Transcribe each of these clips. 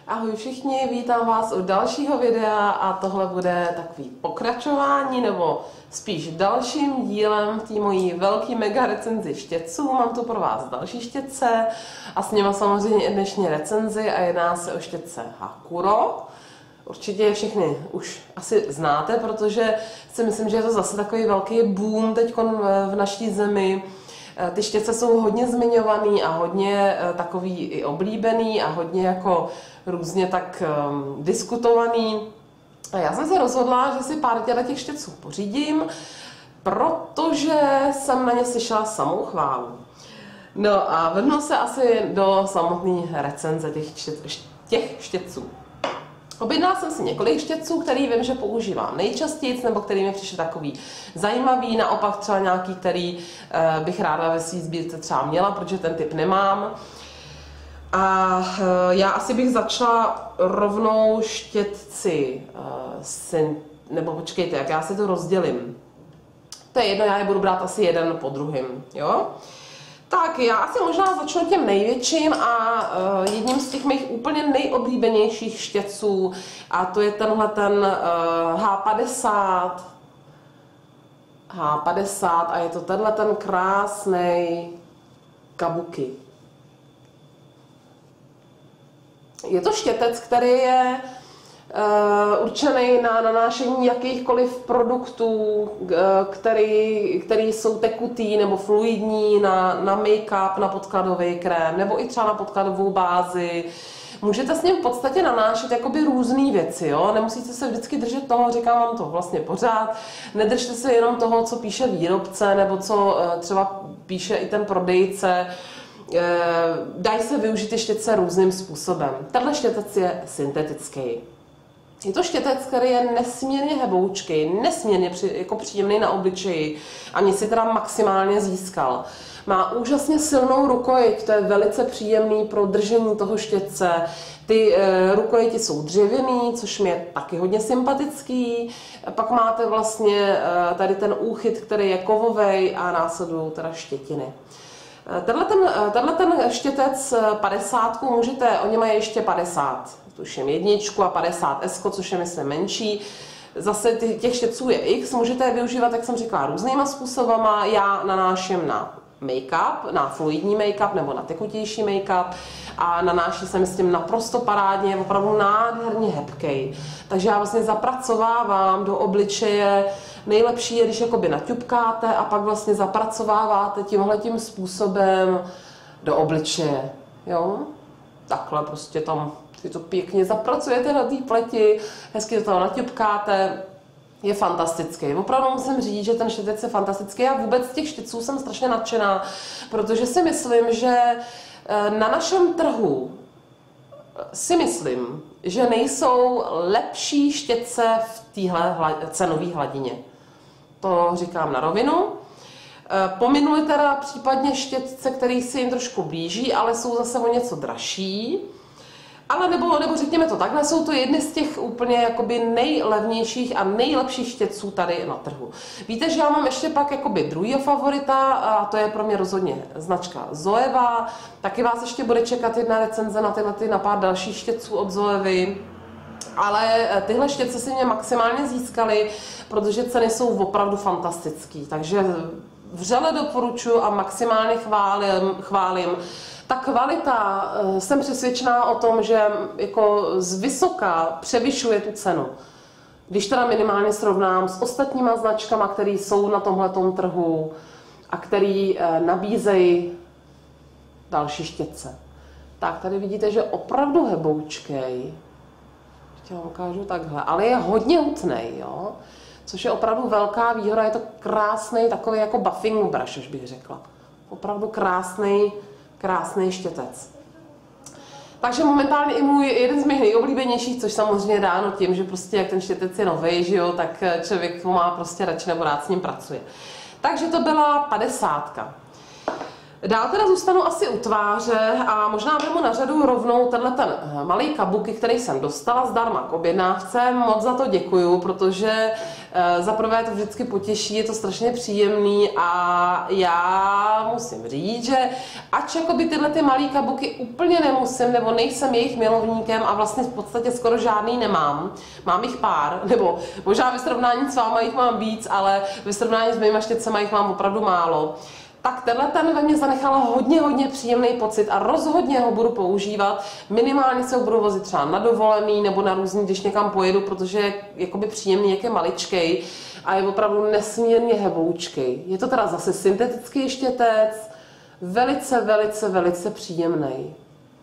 Ahoj všichni, vítám vás u dalšího videa a tohle bude takový pokračování nebo spíš dalším dílem té mojí velký mega recenzi štětců. Mám tu pro vás další štětce a s nimi samozřejmě i dnešní recenzi a jedná se o štětce Hakuro. Určitě je všechny už asi znáte, protože si myslím, že je to zase takový velký boom teď v naší zemi. Ty štětce jsou hodně zmiňovaný a hodně takový i oblíbený a hodně jako různě tak diskutovaný. A já jsem se rozhodla, že si pár těch štětců pořídím, protože jsem na ně slyšela samou chválu. No a vrhnu se asi do samotné recenze těch štětců. Objednala jsem si několik štětců, který vím, že používám nejčastěji, nebo který mi přišel takový zajímavý, naopak třeba nějaký, který bych ráda ve svý sbírce třeba měla, protože ten typ nemám. A já asi bych začala rovnou štětci, nebo počkejte, jak já si to rozdělím. To je jedno, já je budu brát asi jeden po druhém, jo? Tak já asi možná začnu tím největším a jedním z těch mých úplně nejoblíbenějších štětců a to je tenhle ten H50 a je to tenhle ten krásný Kabuki. Je to štětec, který je určený na nanášení jakýchkoliv produktů, který jsou tekutý nebo fluidní, na make-up, na podkladový krém nebo i třeba na podkladovou bázi. Můžete s ním v podstatě nanášet jakoby různé věci, jo? Nemusíte se vždycky držet toho, říkám vám to vlastně pořád, nedržte se jenom toho, co píše výrobce nebo co třeba píše i ten prodejce. Dají se využít ty štětce různým způsobem. Tenhle štětec je syntetický. Je to štětec, který je nesmírně heboučký, nesmírně jako příjemný na obličeji a mě si teda maximálně získal. Má úžasně silnou rukojeť, to je velice příjemný pro držení toho štětce. Ty rukojeti jsou dřevěný, což mi je taky hodně sympatický. Pak máte vlastně tady ten úchyt, který je kovový a následují teda štětiny. Tenhle ten štětec 50 můžete, oni mají ještě 50, tuším jedničku a 50 S, což je myslím menší. Zase těch štětců je X, můžete je využívat, jak jsem říkala, různýma způsobama. Já nanáším na make-up, na fluidní make-up nebo na tekutější make-up a nanáší se mi s tím naprosto parádně, je opravdu nádherně hebkej. Takže já vlastně zapracovávám do obličeje. Nejlepší je, když jakoby naťupkáte a pak vlastně zapracováváte tímhletím způsobem do obličeje. Jo? Takhle prostě tam si to pěkně zapracujete na té pleti, hezky to tam naťupkáte. Je fantastický. Opravdu musím říct, že ten štětec je fantastický a vůbec z těch štětců jsem strašně nadšená, protože si myslím, že na našem trhu že nejsou lepší štětce v téhle cenové hladině. To říkám na rovinu. Pominuli teda případně štětce, který si jim trošku blíží, ale jsou zase o něco dražší. Ale nebo řekněme to takhle, jsou to jedny z těch úplně jakoby nejlevnějších a nejlepších štětců tady na trhu. Víte, že já mám ještě pak jakoby druhýho favorita a to je pro mě rozhodně značka Zoeva. Taky vás ještě bude čekat jedna recenze na pár dalších štětců od Zoevy. Ale tyhle štětce si mě maximálně získaly, protože ceny jsou opravdu fantastický. Takže vřele doporučuji a maximálně chválím. Ta kvalita, jsem přesvědčená o tom, že jako zvysoka převyšuje tu cenu. Když teda minimálně srovnám s ostatníma značkama, které jsou na tomhletom trhu a který nabízejí další štětce. Tak tady vidíte, že opravdu heboučkej. Ještě vám ukážu takhle, ale je hodně hutnej, jo? Což je opravdu velká výhoda, je to krásný takový jako buffing brush, až bych řekla. Opravdu krásný štětec. Takže momentálně i jeden z mých nejoblíbenějších, což samozřejmě dáno tím, že prostě jak ten štětec je novej, že jo, tak člověk ho má prostě radši nebo rád s ním pracuje. Takže to byla 50. Dál teda zůstanu asi u tváře a možná vezmu na řadu rovnou tenhle ten malý kabuki, který jsem dostala zdarma k objednávce. Moc za to děkuju, protože za prvé to vždycky potěší, je to strašně příjemný a já musím říct, že ač jakoby tyhle ty malý kabuky úplně nemusím, nebo nejsem jejich milovníkem a vlastně v podstatě skoro žádný nemám, mám jich pár, nebo možná ve srovnání s váma jich mám víc, ale ve srovnání s mýma štětcema jich mám opravdu málo. Tak tenhle ten ve mně zanechala hodně příjemný pocit a rozhodně ho budu používat. Minimálně se ho budu vozit třeba na dovolený nebo na různý, když někam pojedu, protože je jakoby příjemný, jak je maličkej a je opravdu nesmírně heboučkej. Je to teda zase syntetický štětec, velice příjemný.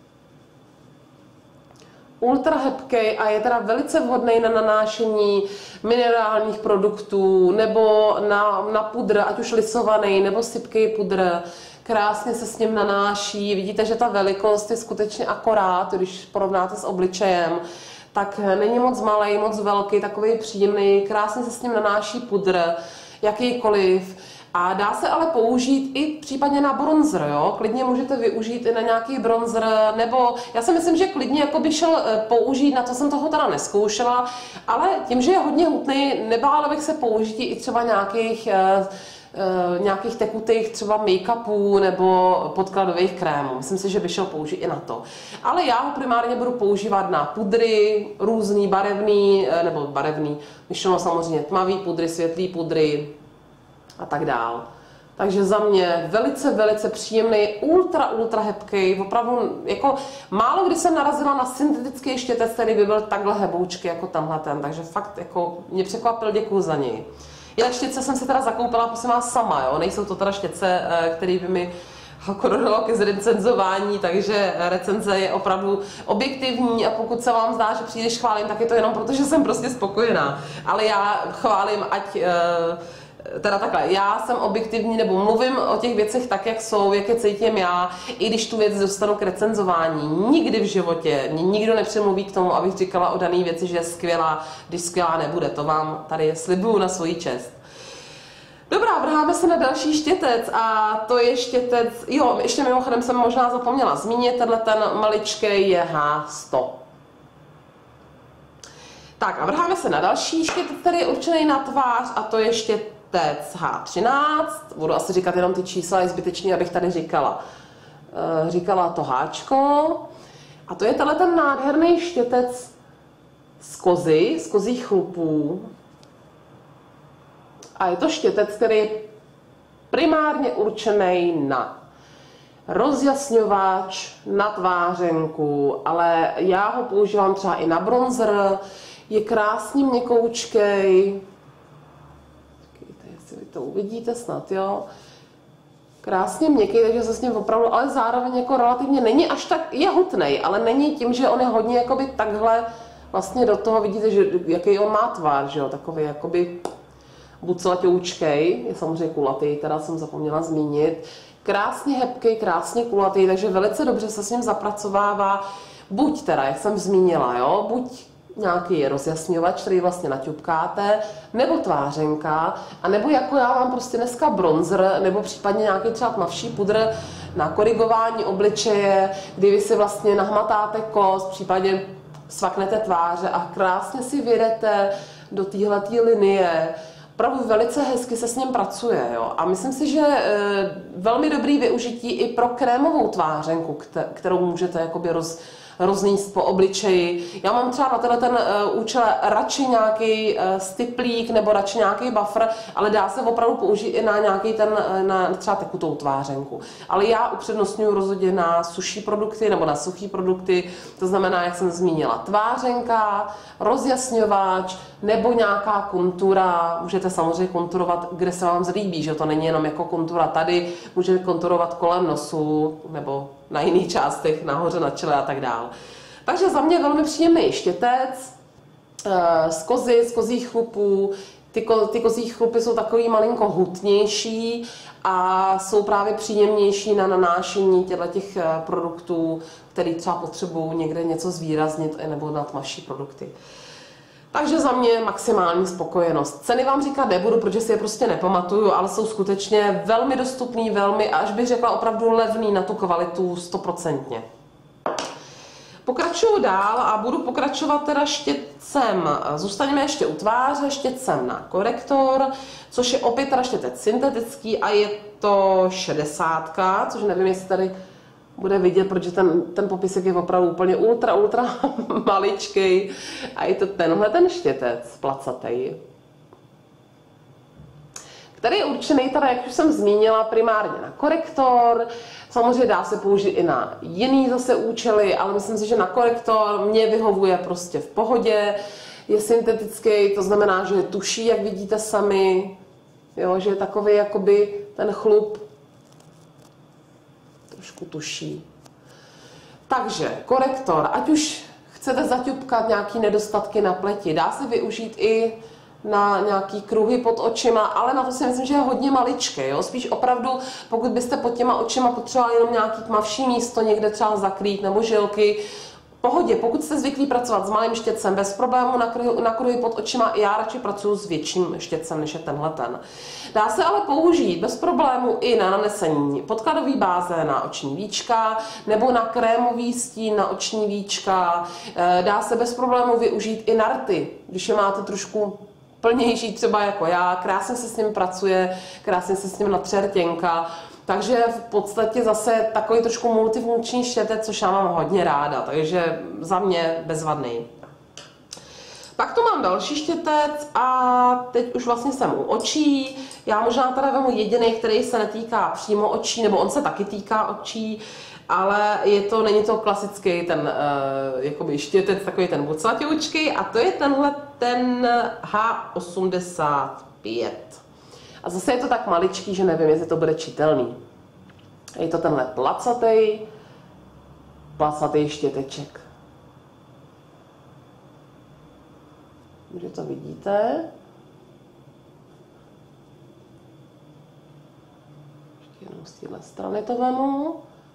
Ultra hebkej a je teda velice vhodný na nanášení minerálních produktů nebo na pudr, ať už lisovaný nebo sypký pudr. Krásně se s ním nanáší. Vidíte, že ta velikost je skutečně akorát, když porovnáte s obličejem. Tak není moc malej, moc velký, takový příjemný. Krásně se s ním nanáší pudr, jakýkoliv. A dá se ale použít i případně na bronzer, jo? Klidně můžete využít i na nějaký bronzer, nebo já si myslím, že klidně jako by šel použít, na to jsem toho teda neskoušela, ale tím, že je hodně hutný, nebála bych se použít i třeba nějakých tekutých třeba make-upů nebo podkladových krémů. Myslím si, že by šel použít i na to. Ale já ho primárně budu používat na pudry, různý barevný, myšleno samozřejmě tmavý pudry, světlý pudry, a tak dál. Takže za mě velice příjemný, ultra hebký, opravdu jako málo kdy jsem narazila na syntetický štětec, který by byl takhle heboučky jako tenhle ten, takže fakt jako mě překvapil, děkuju za něj. Jinak štětce jsem si teda zakoupila, prosím vás, sama, jo, nejsou to teda štětce, který by mi jako dodalo ke zrecenzování, takže recenze je opravdu objektivní a pokud se vám zdá, že příliš chválím, tak je to jenom proto, že jsem prostě spokojená. Ale já chválím, teda takhle, já jsem objektivní nebo mluvím o těch věcech tak, jak jsou, jak je cítím já, i když tu věc dostanu k recenzování. Nikdy v životě mě nikdo nepřemluví k tomu, abych říkala o dané věci, že je skvělá, když skvělá nebude. To vám tady slibuju na svoji čest. Dobrá, vrháme se na další štětec a to je štětec, jo, ještě mimochodem jsem možná zapomněla zmínit, tenhle ten maličkej je H100. Tak a vrháme se na další štětec, který je určený na tvář a to je štětec H13, budu asi říkat jenom ty čísla, je zbytečný, abych tady říkala to háčko. A to je tenhle ten nádherný štětec z kozích chlupů. A je to štětec, který je primárně určený na rozjasňovač, na tvářenku, ale já ho používám třeba i na bronzer, je krásně měkoučkej. Jestli vy to uvidíte snad, jo. Krásně měkký, takže se s ním opravdu, ale zároveň jako relativně není až tak, je hutnej, ale není tím, že on je hodně jakoby takhle vlastně do toho, vidíte, že jaký on má tvar, že jo, takový jakoby bucelatoučkej, je samozřejmě kulatý, teda jsem zapomněla zmínit. Krásně hebký, krásně kulatý, takže velice dobře se s ním zapracovává, buď teda, jak jsem zmínila, jo, buď nějaký rozjasňovač, který vlastně naťupkáte, nebo tvářenka, a nebo jako já mám prostě dneska bronzer, nebo případně nějaký třeba tmavší pudr na korigování obličeje, kdy vy si vlastně nahmatáte kost, případně svaknete tváře a krásně si vyjedete do téhletý linie. Opravdu velice hezky se s ním pracuje. Jo? A myslím si, že velmi dobrý využití i pro krémovou tvářenku, kterou můžete jakoby rozníst po obličeji. Já mám třeba na ten účel radši nějaký styplík nebo radši nějaký buffer, ale dá se opravdu použít i na nějaký na třeba tekutou tvářenku. Ale já upřednostňuji rozhodně na suší produkty nebo na suchý produkty, to znamená, jak jsem zmínila, tvářenka, rozjasňovač nebo nějaká kontura. Můžete samozřejmě konturovat, kde se vám zlíbí, že to není jenom jako kontura tady, můžete konturovat kolem nosu nebo na jiných částech, nahoře na čele a tak dál. Takže za mě velmi příjemný štětec z kozích chlupů. Ty kozí chlupy jsou takový malinko hutnější a jsou právě příjemnější na nanášení těch produktů, který třeba potřebují někde něco zvýraznit nebo na tmavší produkty. Takže za mě maximální spokojenost. Ceny vám říkat nebudu, protože si je prostě nepamatuju, ale jsou skutečně velmi dostupný, velmi, až bych řekla opravdu levný na tu kvalitu 100%. Pokračuju dál a budu pokračovat teda štětcem. Zůstaneme ještě u tváře, štětcem na korektor, což je opět teda štětec syntetický a je to 60, což nevím, jestli tady bude vidět, protože ten popisek je opravdu úplně ultra maličký. A je to tenhle ten štětec placatý, který je určený teda, jak už jsem zmínila, primárně na korektor. Samozřejmě dá se použít i na jiný zase účely, ale myslím si, že na korektor mě vyhovuje prostě v pohodě. Je syntetický, to znamená, že je tuší, jak vidíte sami, jo, že je takový jakoby ten chlup trošku tuší. Takže korektor, ať už chcete zaťupkat nějaký nedostatky na pleti, dá se využít i na nějaký kruhy pod očima, ale na to si myslím, že je hodně maličké. Jo? Spíš opravdu, pokud byste pod těma očima potřebovali jenom nějaký tmavší místo, někde třeba zakrýt nebo žilky, pohodě, pokud jste zvyklí pracovat s malým štětcem, bez problému na kruhy pod očima, já radši pracuji s větším štětcem, než je tenhle ten. Dá se ale použít bez problému i na nanesení podkladové báze na oční víčka, nebo na krémový stín na oční víčka. Dá se bez problému využít i na rty, když je máte trošku plnější třeba jako já, krásně se s ním pracuje, krásně se s ním natře rtěnka. Takže v podstatě zase takový trošku multifunkční štětec, což já mám hodně ráda, takže za mě bezvadný. Pak tu mám další štětec a teď už vlastně jsem u očí. Já možná teda vemu jediný, který se netýká přímo očí, nebo on se taky týká očí, ale není to klasický ten jakoby štětec, takový ten buclatěučký, a to je tenhle ten H85. A zase je to tak maličký, že nevím, jestli to bude čitelný. Je to tenhle placatý štěteček. Že to vidíte. Ještě jenom z téhle strany to vemu.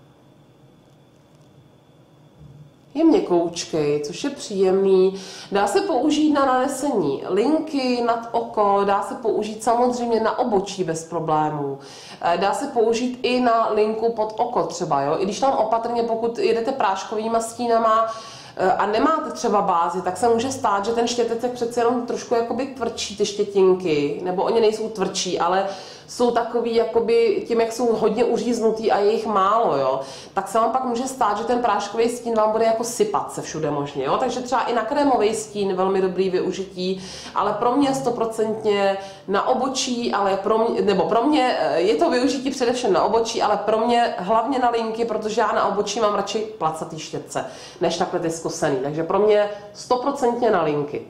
Je měkoučkej, což je příjemný. Dá se použít na nanesení linky nad oko, dá se použít samozřejmě na obočí bez problémů. Dá se použít i na linku pod oko třeba, jo? I když tam opatrně, pokud jedete práškovýma stínama a nemáte třeba bázi, tak se může stát, že ten štětec je přece jenom trošku jakoby tvrdší ty štětinky, nebo oni nejsou tvrdší, ale jsou takový, jakoby tím, jak jsou hodně uříznutý a je jich málo, jo, tak se vám pak může stát, že ten práškový stín vám bude jako sypat se všude možně, jo, takže třeba i na krémový stín velmi dobrý využití, ale pro mě 100% na obočí, ale pro mě je to využití především na obočí, ale pro mě hlavně na linky, protože já na obočí mám radši placatý štětce, než takhle ty zkosený, takže pro mě 100% na linky.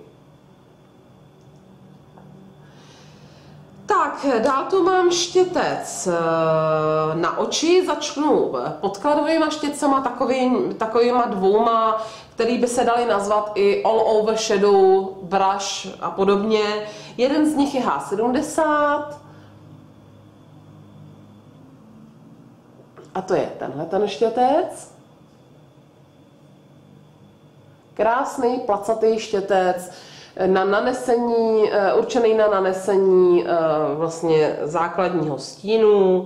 Tak, dál tu mám štětec na oči, začnu podkladovýma štětcema, takovýma dvouma, který by se dali nazvat i all over shadow brush a podobně. Jeden z nich je H70 a to je tenhle ten štětec. Krásný placatý štětec, na nanesení, určený na nanesení vlastně základního stínu,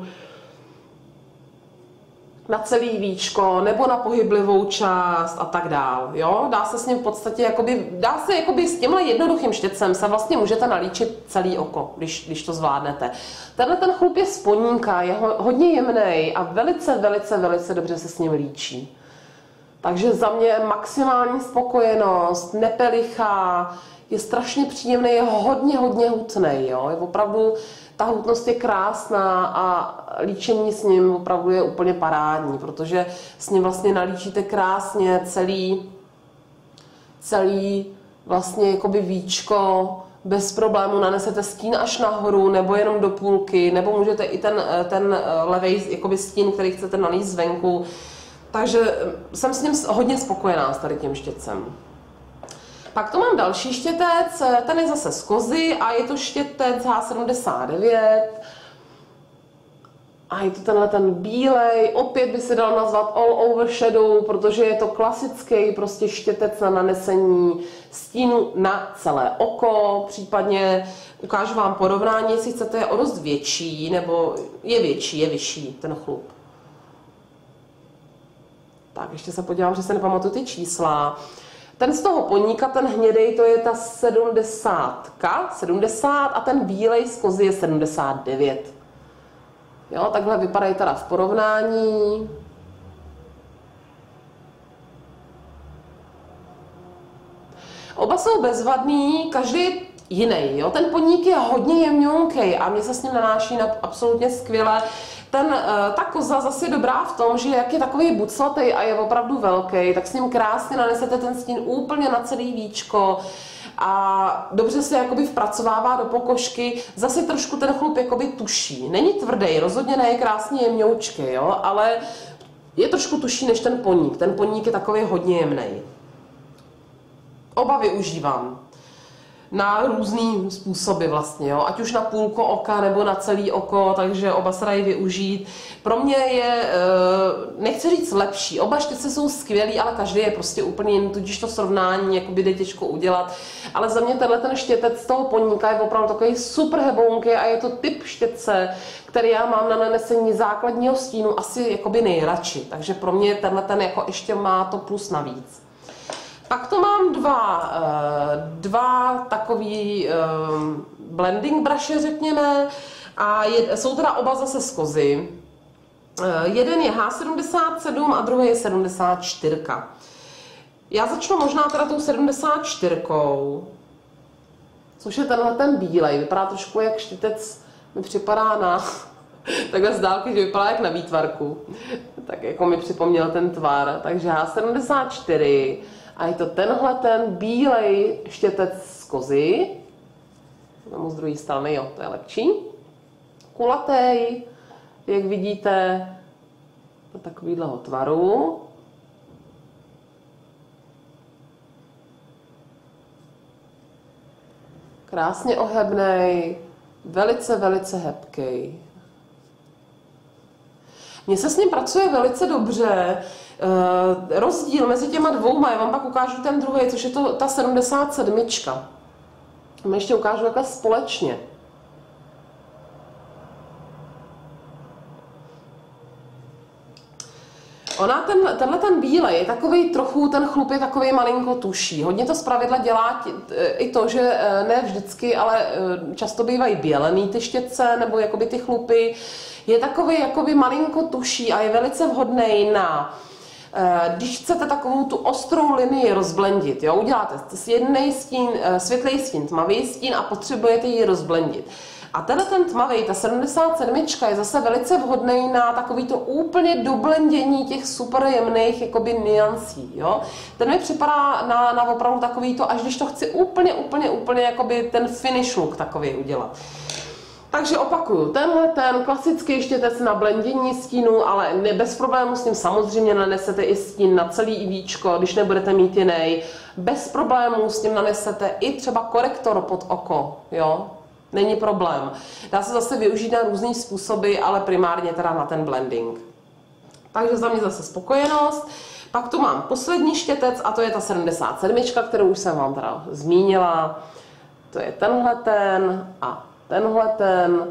na celý víčko nebo na pohyblivou část a tak dál. Jo? Dá se s ním v podstatě s tímhle jednoduchým štětcem se vlastně můžete nalíčit celý oko, když to zvládnete. Tenhle ten chlup je z poníka, je hodně jemnej a velice dobře se s ním líčí. Takže za mě maximální spokojenost, nepelichá, je strašně příjemný, je hodně hutný, jo? Je opravdu, ta hutnost je krásná a líčení s ním opravdu je úplně parádní, protože s ním vlastně nalíčíte krásně celý vlastně jakoby víčko, bez problému nanesete stín až nahoru, nebo jenom do půlky, nebo můžete i ten levej jakoby stín, který chcete nalít zvenku. Takže jsem s ním hodně spokojená s tady tím štětcem. Pak tu mám další štětec, ten je zase z kozy a je to štětec H79. A je to tenhle ten bílej, opět by se dal nazvat all over shadow, protože je to klasický prostě štětec na nanesení stínu na celé oko, případně ukážu vám porovnání, jestli chcete je o dost větší, nebo je větší, je vyšší ten chlup. Tak, ještě se podívám, že se nepamatuju ty čísla. Ten z toho poníka, ten hnědej, to je ta 70 a ten bílej z kozy je 79. Jo, takhle vypadají teda v porovnání. Oba jsou bezvadný, každý jiný. Jo? Ten poník je hodně jemňonkej a mě se s ním nanáší absolutně skvěle. Ta koza zase je dobrá v tom, že jak je takový buclatý a je opravdu velký, tak s ním krásně nanesete ten stín úplně na celý víčko a dobře se jakoby vpracovává do pokožky. Zase trošku ten chlup jakoby tuší. Není tvrdý, rozhodně ne, je krásně jemňoučký, jo? Ale je trošku tuší než ten poník. Ten poník je takový hodně jemný. Oba využívám na různý způsoby vlastně, jo? Ať už na půlko oka nebo na celý oko, takže oba se dají využít. Pro mě je, nechci říct lepší, oba štětce jsou skvělý, ale každý je prostě úplně jiný, tudíž to srovnání jakoby jde těžko udělat. Ale za mě tenhle ten štětec z toho poníka je opravdu takový super hebounký a je to typ štětce, který já mám na nanesení základního stínu asi jakoby nejradši. Takže pro mě tenhle ten jako ještě má to plus navíc. Pak to mám dva takový blending bruše, řekněme, a jsou teda oba zase z kozy. Jeden je H77 a druhý je 74. Já začnu možná teda tou 74, což je tenhle ten bílej. Vypadá trošku jak štětec, mi připadá na takhle z dálky, že vypadá jak na výtvarku. Tak jako mi připomněl ten tvar. Takže H74. A je to tenhle ten bílej štětec z kozy. Mám z druhé strany, jo, to je lepší. Kulatý, jak vidíte, do takovýhleho tvaru. Krásně ohebnej, velice, velice hebký. Mně se s ním pracuje velice dobře. Rozdíl mezi těma dvouma, já vám pak ukážu ten druhý, což je ta 77. My ještě ukážu takhle společně. Tenhle ten bílej je takový trochu, ten chlup je takový malinko tuší. Hodně to zpravidla dělá i to, že ne vždycky, ale často bývají bělený ty štětce, nebo jakoby ty chlupy. Je takový jakoby malinko tuší a je velice vhodný na, když chcete takovou tu ostrou linii rozblendit, jo? Uděláte jednej stín, světlej stín, tmavý stín a potřebujete ji rozblendit. A ten tmavý, ta 77, je zase velice vhodný na takový to úplně doblendění těch super jemných jakoby niancí, jo. Ten mi připadá na opravdu takový to, až když to chci úplně jakoby ten finish look takový udělat. Takže opakuju, tenhle ten klasický štětec na blendění stínu, ale bez problému s ním samozřejmě nanesete i stín na celý víčko, když nebudete mít jiný. Bez problému s tím nanesete i třeba korektor pod oko, jo. Není problém. Dá se zase využít na různý způsoby, ale primárně teda na ten blending. Takže za mě zase spokojenost. Pak tu mám poslední štětec a to je ta 77, kterou už jsem vám teda zmínila. To je tenhle ten a tenhle ten.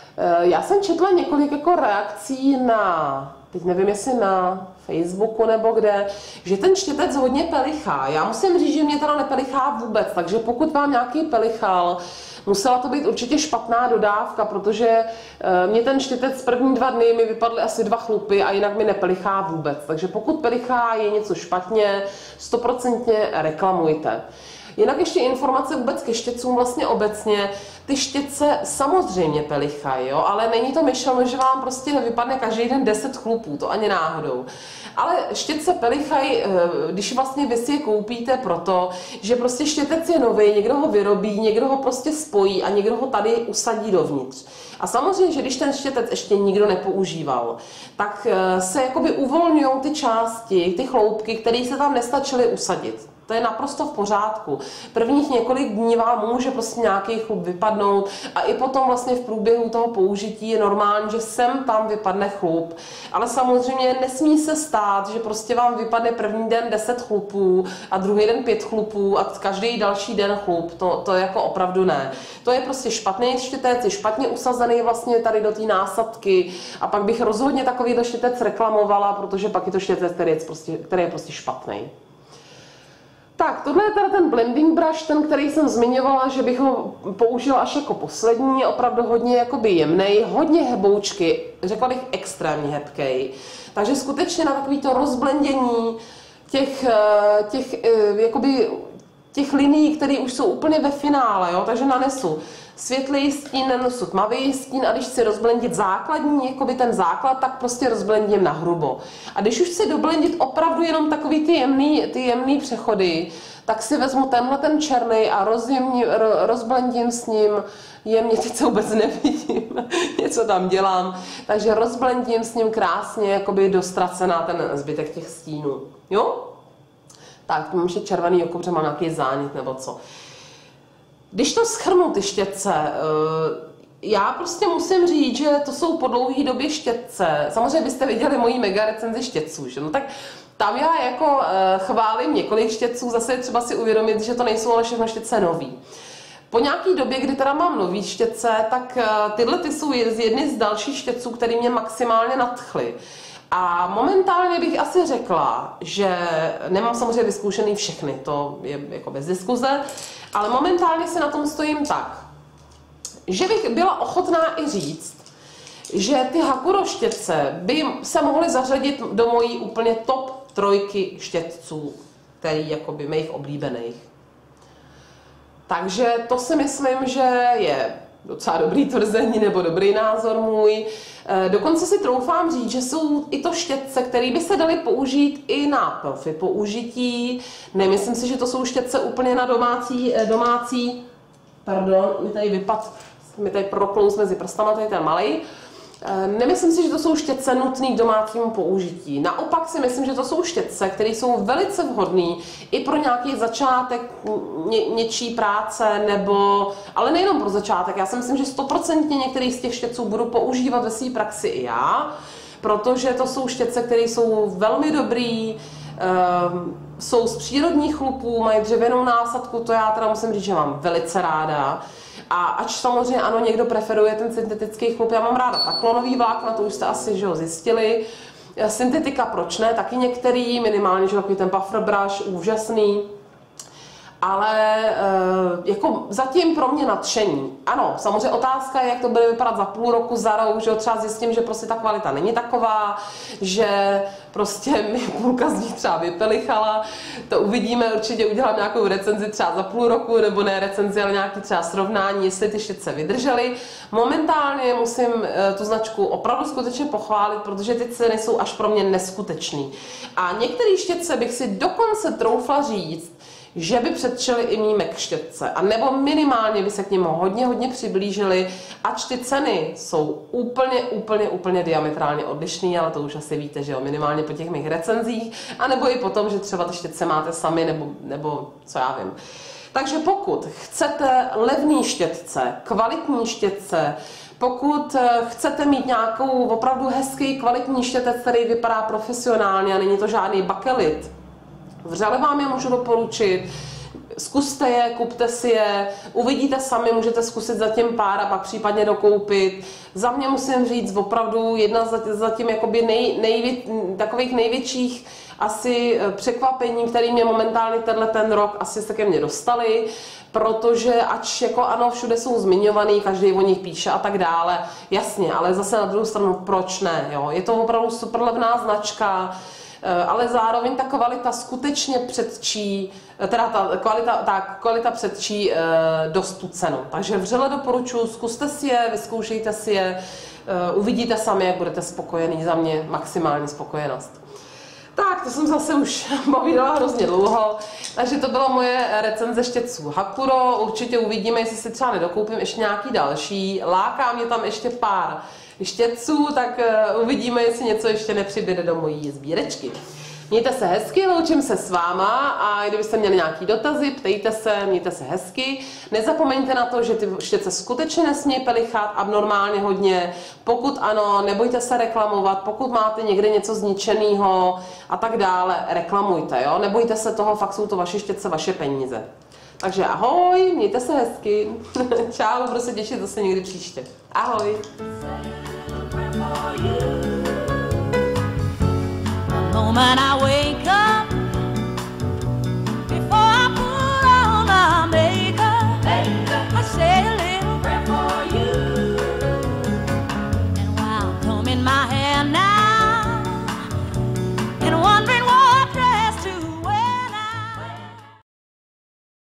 Já jsem četla několik jako reakcí na, teď nevím jestli na Facebooku nebo kde, že ten štětec hodně pelichá. Já musím říct, že mě teda nepelichá vůbec, takže pokud vám nějaký pelichal, musela to být určitě špatná dodávka, protože mě ten štětec první 2 dny mi vypadly asi 2 chlupy a jinak mi nepelichá vůbec. Takže pokud pelichá, je něco špatně, 100% reklamujte. Jinak ještě informace vůbec ke štětcům vlastně obecně. Ty štětce samozřejmě pelichají, jo? Ale není to myšleno, že vám prostě vypadne každý den 10 chlupů, to ani náhodou. Ale štětce pelichají, když vlastně vy si je koupíte proto, že prostě štětec je nový, někdo ho vyrobí, někdo ho prostě spojí a někdo ho tady usadí dovnitř. A samozřejmě, že když ten štětec ještě nikdo nepoužíval, tak se jakoby uvolňují ty části, ty chloupky, které se tam nestačily usadit. To je naprosto v pořádku. Prvních několik dní vám může prostě nějaký chlup vypadnout a i potom vlastně v průběhu toho použití je normální, že sem tam vypadne chlup. Ale samozřejmě nesmí se stát, že prostě vám vypadne první den 10 chlupů a druhý den 5 chlupů a každý další den chlup. To jako opravdu ne. To je prostě špatný štětec, je špatně usazený vlastně tady do té násadky a pak bych rozhodně takovýhle štětec reklamovala, protože pak je to štětec, který je prostě špatný. Tak, tohle je teda ten blending brush, ten, který jsem zmiňovala, že bych ho použila až jako poslední, je opravdu hodně jakoby jemnej, hodně heboučky, řekla bych extrémně hebkej. Takže skutečně na takovýto rozblendění těch linií, které už jsou úplně ve finále, jo? Takže nanesu světlý stín, nanesu tmavý stín a když chci rozblendit základní, jakoby ten základ, tak prostě rozblendím na hrubo. A když už chci doblendit opravdu jenom takový ty jemný přechody, tak si vezmu tenhle ten černý a rozblendím s ním jemně, teď se vůbec nevidím, něco tam dělám, takže rozblendím s ním krásně, jakoby dostracená ten zbytek těch stínů, jo? Tak, mám ještě červený oko, protože mám nějaký zánět nebo co. Když to shrnu ty štětce, já prostě musím říct, že to jsou po dlouhé době štětce. Samozřejmě byste viděli moji mega recenzi štětců, že? No tak tam já jako chválím několik štětců, zase je třeba si uvědomit, že to nejsou ale všechno štětce nový. Po nějaký době, kdy teda mám nový štětce, tak tyhle ty jsou jedny z dalších štětců, které mě maximálně nadchly. A momentálně bych asi řekla, že nemám samozřejmě vyzkoušený všechny, to je jako bez diskuze, ale momentálně se na tom stojím tak, že bych byla ochotná i říct, že ty Hakuro štětce by se mohly zařadit do mojí úplně top 3 štětců, který jakoby mých oblíbených. Takže to si myslím, že je docela dobrý tvrzení nebo dobrý názor můj. Dokonce si troufám říct, že jsou i to štětce, které by se daly použít i na profi použití. Nemyslím si, že to jsou štětce úplně na domácí pardon, mi tady proklous mezi prstama, tady ten malej. Nemyslím si, že to jsou štětce nutné k domácímu použití. Naopak si myslím, že to jsou štětce, které jsou velice vhodné i pro nějaký začátek něčí práce, ale nejenom pro začátek. Já si myslím, že 100% některých z těch štětců budu používat ve své praxi i já, protože to jsou štětce, které jsou velmi dobrý, jsou z přírodních chlupů, mají dřevěnou násadku, to já teda musím říct, že mám velice ráda. A ač samozřejmě ano, někdo preferuje ten syntetický chlup, já mám ráda taklonový vlákna, to už jste asi že ho zjistili. Syntetika proč ne, taky některý, minimálně že takový ten puffer brush, úžasný. Ale jako zatím pro mě nadšení. Ano, samozřejmě otázka je, jak to bude vypadat za půl roku, za rok, že třeba zjistím, že prostě ta kvalita není taková, že prostě mi půlka z nich třeba vypelichala. To uvidíme, určitě udělám nějakou recenzi třeba za půl roku, nebo ne recenzi, ale nějaký třeba srovnání, jestli ty štětce vydržely. Momentálně musím tu značku opravdu skutečně pochválit, protože ty ceny jsou až pro mě neskutečný. A některé štětce bych si dokonce troufla říct, že by předčili i mý Mac štětce, a nebo minimálně by se k němu hodně přiblížili, ač ty ceny jsou úplně diametrálně odlišný, ale to už asi víte, že jo, minimálně po těch mých recenzích, anebo i potom, že třeba ty štětce máte sami, nebo co já vím. Takže pokud chcete levný štětce, kvalitní štětce, pokud chcete mít nějakou opravdu hezký kvalitní štětec, který vypadá profesionálně a není to žádný bakelit, vřele vám je můžu doporučit, zkuste je, kupte si je, uvidíte sami, můžete zkusit zatím pár a pak případně dokoupit. Za mě musím říct opravdu jedna z zatím jakoby takových největších asi překvapení, které mě momentálně ten rok asi se ke mně dostaly, protože ač jako ano, všude jsou zmiňovaný, každý o nich píše a tak dále, jasně, ale zase na druhou stranu proč ne, jo? Je to opravdu super levná značka, ale zároveň ta kvalita skutečně předčí, teda ta kvalita předčí dost tu cenu. Takže vřele doporučuji, zkuste si je, vyzkoušejte si je, uvidíte sami, jak budete spokojení, za mě maximální spokojenost. Tak, to jsem zase už povídala hrozně dlouho, takže to bylo moje recenze štětců Hakuro. Určitě uvidíme, jestli si třeba nedokoupím ještě nějaký další. Láká mě tam ještě pár štětců, tak uvidíme, jestli něco ještě nepřibyde do mojí sbírečky. Mějte se hezky, loučím se s váma a kdybyste měli nějaký dotazy, ptejte se, mějte se hezky. Nezapomeňte na to, že ty štece skutečně nesmí pelichat abnormálně hodně. Pokud ano, nebojte se reklamovat, pokud máte někde něco zničeného a tak dále, reklamujte, jo? Nebojte se toho, fakt jsou to vaše štětce, vaše peníze. Takže ahoj, mějte se hezky. Čau, budu se těšit zase někdy příště. Ahoj. Moment I wake